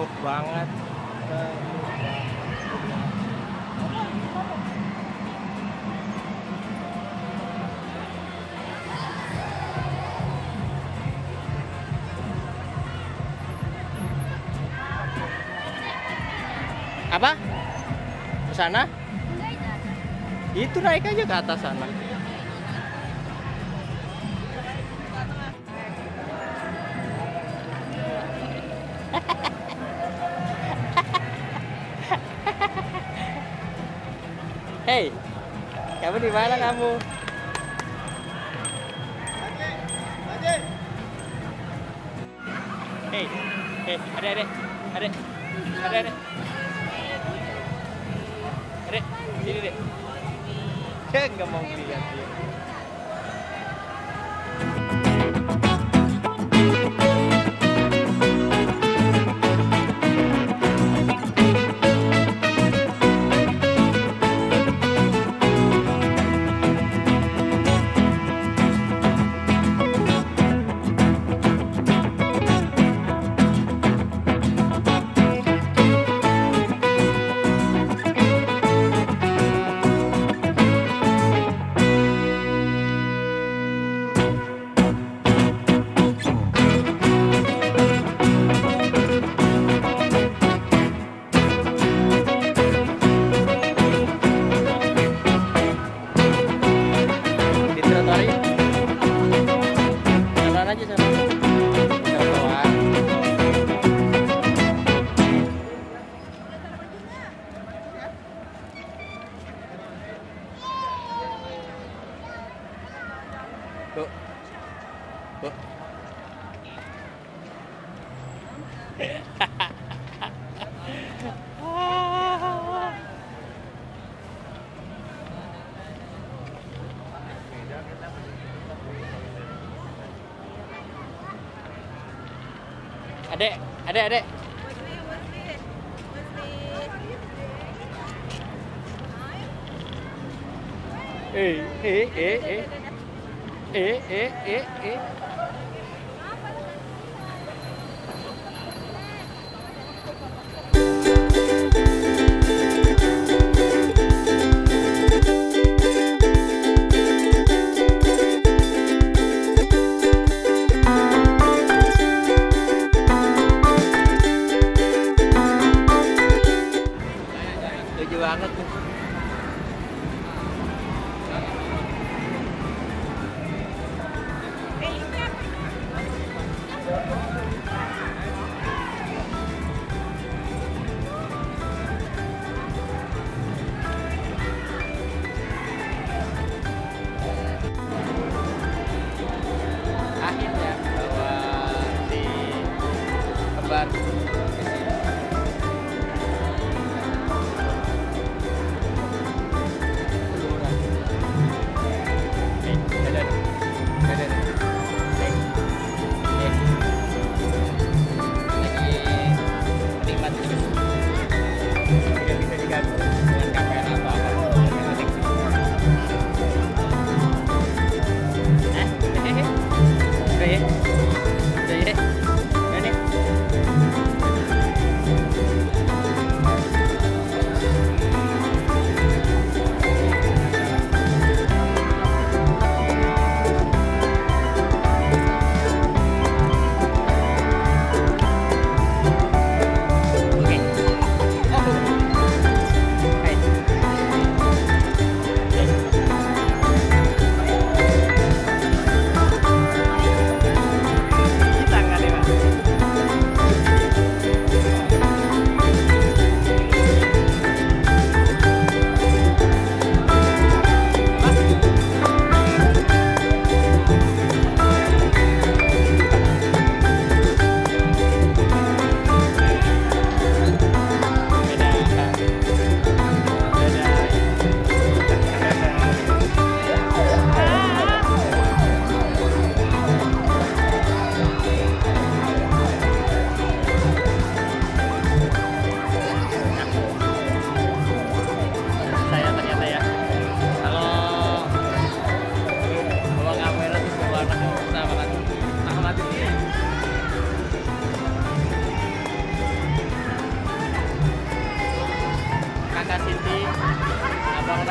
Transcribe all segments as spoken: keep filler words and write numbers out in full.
penuh banget. Apa? Ke sana? Itu naik aja ke atas sana. Hei, kamu di mana kamu? Hei, hei, adek, adek, adek, adek, adek, adek, sini deh. Dia nggak mau lihat dia. Tuh. Tuh. Adek, adek, adek. Eh, eh, eh, eh. Eh, eh, eh, eh. Lucu banget tuh. Akhirnya bawa si kembar ke sini. Nih, dadah. Dadah. Nih. Nih. Lagi nikmat terus. Tidak bisa diganggu dengan kamera atau apa. Eh, hehehe. Udah ya? Udah ya? Udah nih?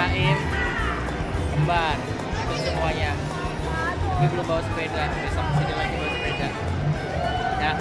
Baim, kembar, itu semuanya. Tapi belum bawa sepeda, besok sini lagi bawa sepeda. Ya.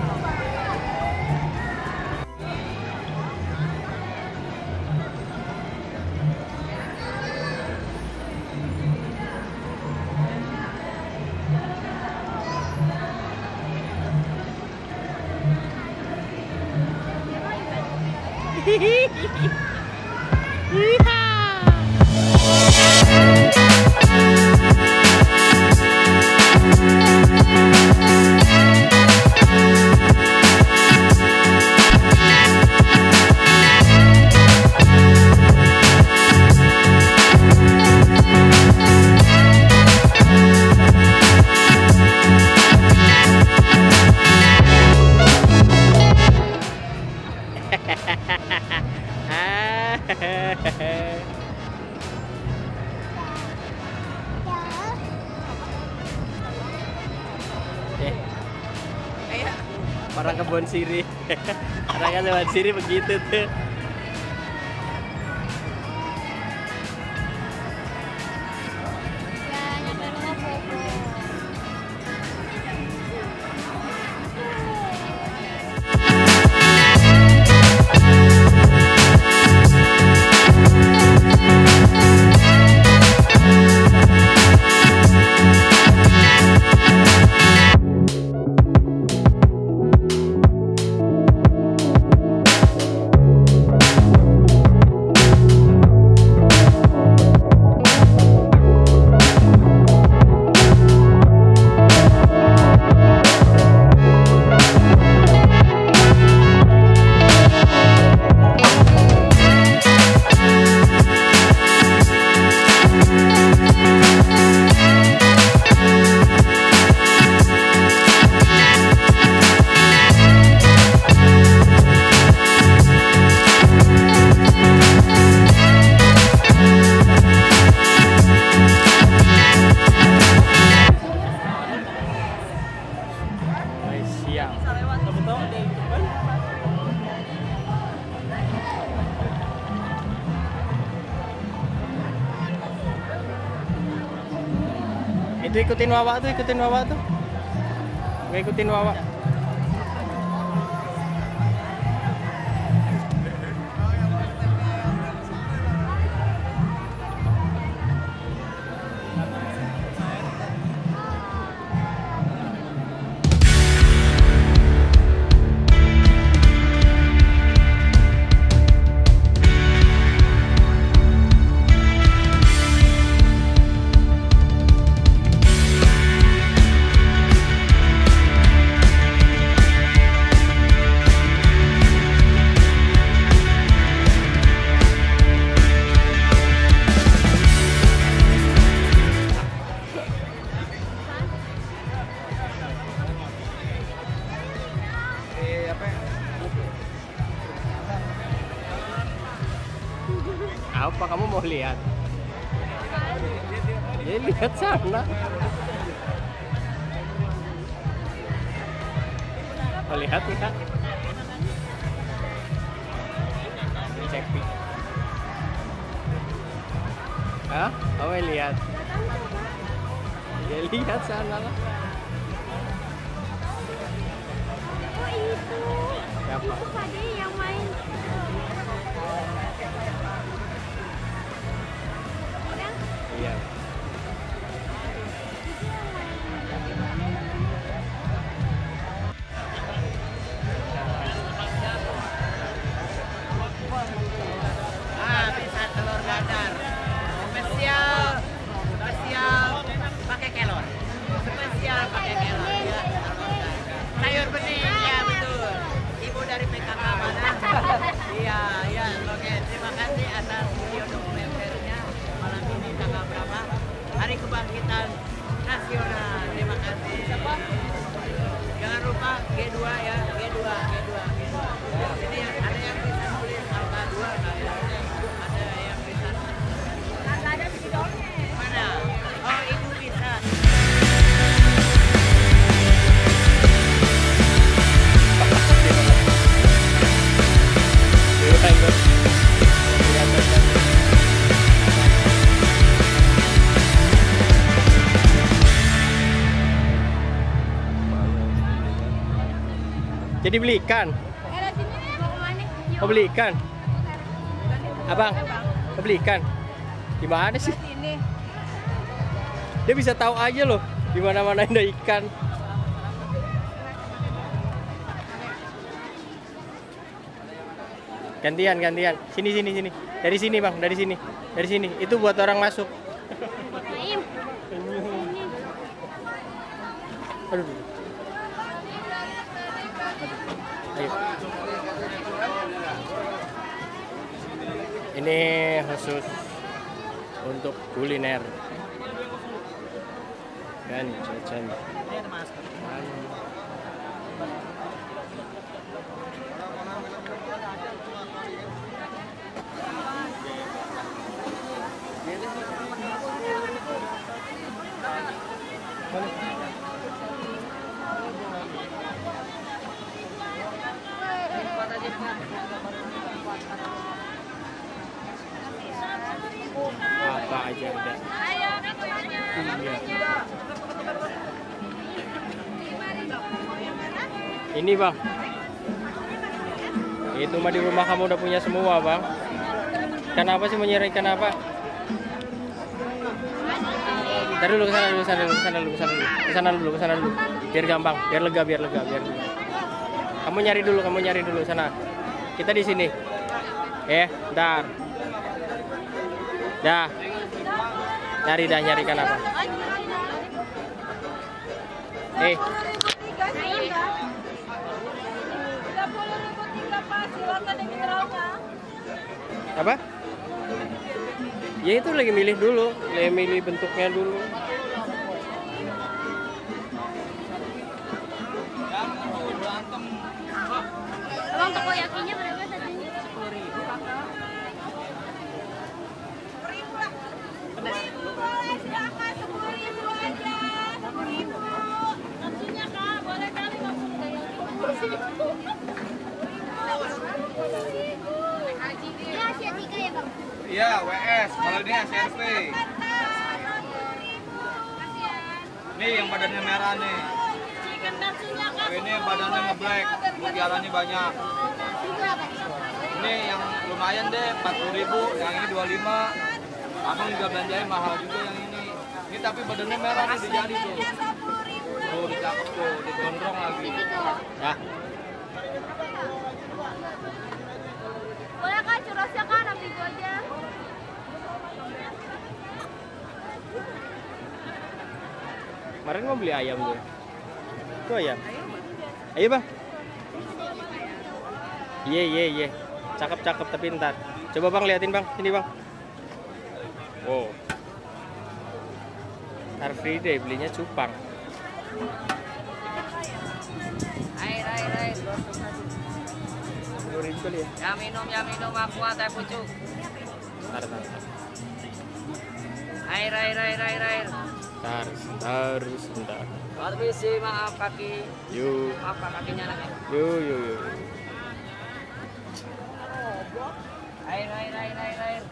Orang kebun sirih, orang kebun sirih begitu tuh. Itu ikutin Wawa tuh, ikutin Wawa tuh. Nggak ikutin Wawa. Apa kamu mau lihat? Ya lihat sana. Mau lihat ya? Cek. Hah? Kamu lihat? Ya lihat sana lah. Oh itu. Siapa? Itu Pade yang main. Iya. Ah, bisa telur dadar. Spesial, spesial pakai kelor. Spesial pakai kelor ya. Sayur bening ya betul. Ibu dari P K K mana? Iya, iya. Oke, terima kasih atas video dokumenternya malam ini tanggal berapa? Hari Kebangkitan Nasional. Terima kasih. Jangan lupa G dua ya, G dua, G dua, G dua. Ini yang ada yang bisa tulis angka dua nggak ya? Ada yang bisa. Nggak ada di bidangnya. Mana? Oh, ibu bisa. Jadi beli ikan. Eh, sini nih. Mau kemana? Mau beli ikan? Abang, mau beli ikan? Di mana sih? Sini. Dia bisa tahu aja loh di mana-mana ada ikan. Gantian, gantian. Sini, sini, sini. Dari sini, Bang. Dari sini. Dari sini. Itu buat orang masuk. Naim. Aduh. Ayo. Ini khusus untuk kuliner dan jajan. Apa aja ada. Iya. Ini Bang. Itu mah di rumah kamu udah punya semua Bang. Kenapa sih menyerah ikan apa? Ntar dulu kesana dulu, kesana dulu, kesana dulu, kesana dulu, kesana dulu, kesana dulu. Biar gampang, biar lega, biar lega, biar lega. Kamu nyari dulu, kamu nyari dulu sana. Kita di sini. Eh, ntar. Dah. Nyari dah, nyari ikan apa? Eh. Apa? Ya itu lagi milih dulu, lagi milih bentuknya dulu. Abang takoyakinya berapa tadi? sepuluh ribu kakak. Silakan sepuluh ribu aja. Sepuluh ribu. Nafsunya kak, boleh kali langsung gaya ribu. Ini Asia tiga ya bang? Iya, W S. Kalau ini S R P. Nih yang badannya merah nih. Oh, ini badannya ngeblack, mutiaranya banyak. Ini yang lumayan deh, empat puluh ribu. Yang ini dua puluh lima. Abang juga belanjanya mahal juga yang ini. Ini tapi badannya merah nih di jari tuh. Tuh, dicakep tuh, digondrong lagi. Ya. Boleh kak curasnya kak, nanti itu aja. Kemarin mau beli ayam tuh. Itu ayam. Ayo Bang. Iya, iya, iya. Cakep, cakep tapi ntar. Coba Bang liatin Bang, sini Bang. Wow. Car Free Day belinya cupang. Air, air, air. sepuluh ribu kali ya. Ya minum, ya minum. Aqua teh pucuk. Ntar, ntar, ntar. Air, air, air, air, air. Ntar, ntar, ntar. Permisi, maaf kaki. Yuk, Maaf kak, kakinya lagi. yuk, yuk, yuk. Air, air, air, air, air.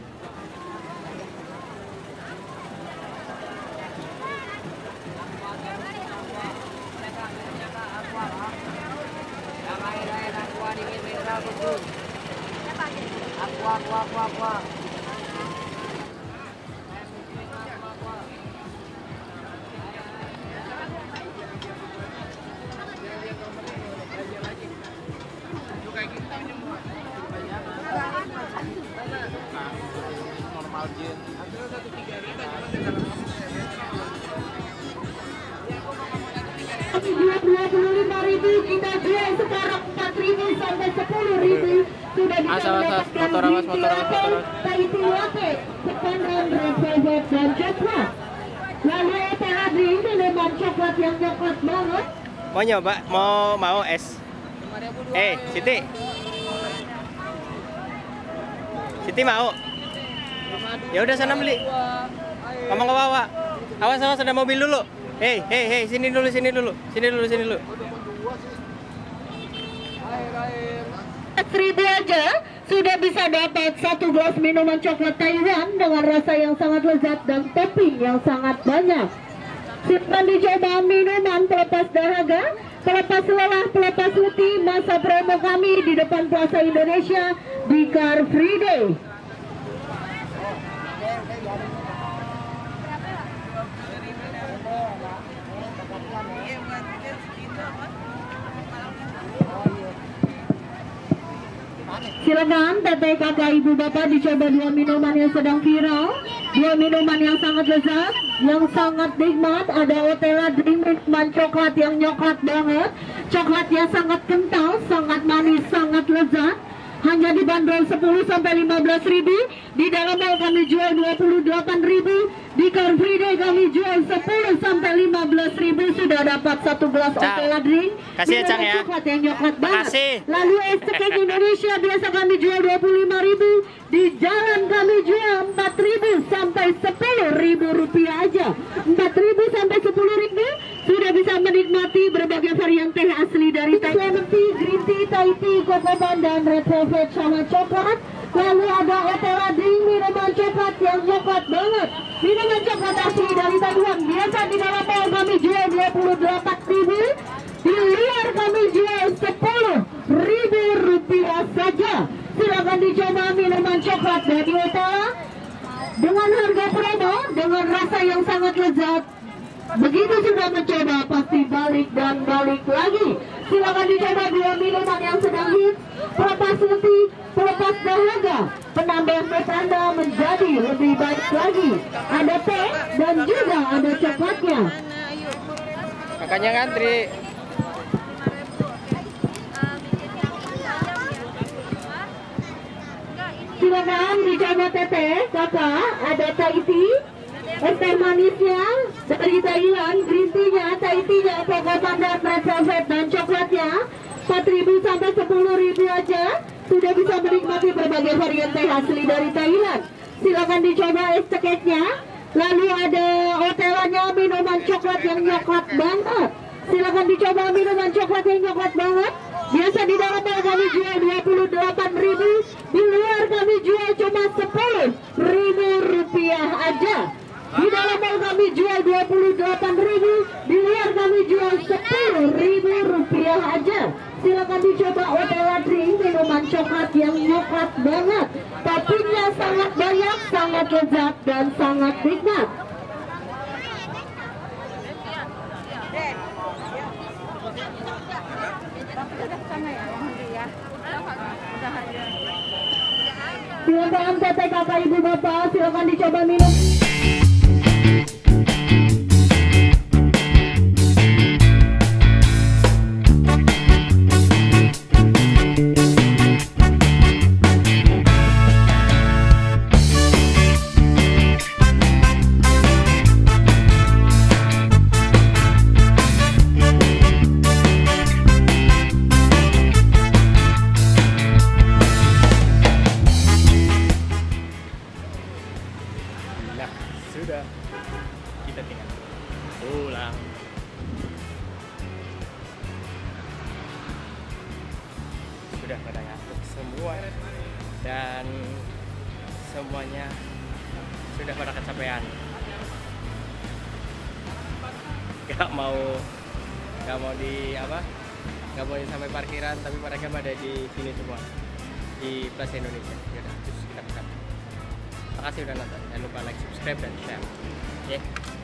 Yang air, air, aqua dingin mineral pucuk. Aqua, aqua, aqua, aqua. dua puluh lima ribu kita jual sekarang empat ribu sampai sepuluh ribu sudah bisa Asal, asal, mendapatkan motor awas, motor awas, motor awas. Tahiti Latte, Sepanjang Red Velvet dan coklat. Lalu E T H drink minuman coklat yang coklat banget. Mau nyoba? Mau mau es? Eh, Siti. Siti mau? Ya udah sana beli. Ngomong ke bawah. Awas awas ada mobil dulu. Hei, hei, hei, sini dulu, sini dulu. Sini dulu, sini dulu. Seribu aja sudah bisa dapat satu gelas minuman coklat Taiwan dengan rasa yang sangat lezat dan topping yang sangat banyak. Simpan dicoba minuman pelepas dahaga pelepas lelah, pelepas letih, masa promo kami di depan Plaza Indonesia di Car Free Day. Silakan T T kakak ibu bapak dicoba dua minuman yang sedang viral, dua minuman yang sangat lezat, yang sangat nikmat. Ada Otela Drink minuman coklat yang nyoklat banget, coklatnya sangat kental, sangat manis, sangat lezat. Hanya dibanderol sepuluh sampai lima belas ribu. Di dalam mall kami jual dua puluh delapan ribu. Di Car Free Day kami jual sepuluh sampai lima belas ribu. Sudah dapat satu gelas Otela Drink. Kasih ya Cang ya. Coklat yang nyoklat banget. Makasih. Lalu es cekik Indonesia biasa kami jual dua puluh lima ribu. Di jalan kami jual empat ribu sampai sepuluh ribu rupiah aja. empat ribu sampai sepuluh ribu sudah bisa menikmati berbagai varian teh asli dari Thailand. Lemon tea, green tea, Thai tea, kokoban dan red velvet sama coklat. Lalu ada Otela Drink minuman coklat yang coklat banget. Minuman coklat asli dari Taiwan. Biasa di dalam mall kami jual dua puluh delapan ribu. Di luar kami jual sepuluh ribu rupiah saja. Silakan dicoba minuman coklat dari Otela dengan harga promo, dengan rasa yang sangat lezat. Begitu sudah mencoba pasti balik dan balik lagi. Silakan dicoba dua minuman yang sedang hits, pelepas letih, pelepas dahaga, penambah mood Anda menjadi lebih baik lagi. Ada teh dan juga ada coklatnya. Kakaknya ngantri. Silakan dicoba teteh, kakak. Ada Thai tea, es teh manisnya dari Thailand, green tea-nya, Thai tea-nya, kokoban dan red velvet dan coklatnya. empat ribu sampai sepuluh ribu aja sudah bisa menikmati berbagai varian teh asli dari Thailand. Silakan dicoba es cekeknya. Lalu ada Otelanya minuman coklat yang nyoklat banget. Silakan dicoba minuman coklat yang nyoklat banget. Biasa di dalam mall kami jual dua puluh delapan ribu, di luar kami jual cuma sepuluh ribu rupiah aja. Di dalam mall kami jual dua puluh delapan ribu, di luar kami jual sepuluh ribu rupiah aja. Silakan dicoba Otela Drink minuman coklat yang nyoklat banget. Toppingnya sangat banyak, sangat lezat dan sangat nikmat. Silakan teteh kakak ibu bapak, silakan dicoba minum. Nah, sudah. Kita tinggal pulang. Sudah pada ngantuk semua dan semuanya sudah pada kecapean. Gak mau gak mau di apa? Gak mau sampai parkiran, tapi mereka pada di sini semua di Plaza Indonesia. Yaudah, terus kita pesan. Makasih udah nonton. Jangan lupa like, subscribe, dan share. Oke. Okay?